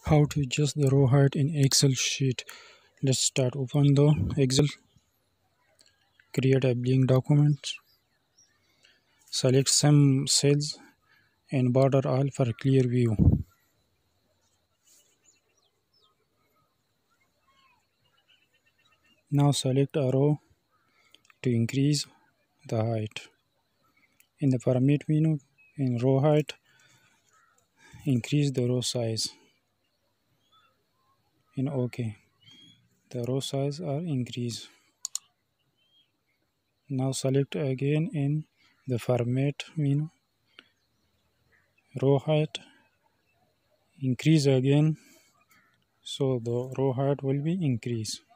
How to adjust the row height in Excel sheet. Let's start. Open the Excel, create a blank document, select some cells and border all for clear view. Now select a row to increase the height. In the parameter menu, in row height, increase the row size. In OK, the row size are increased. Now select again in the format menu, row height, increase again, so the row height will be increased.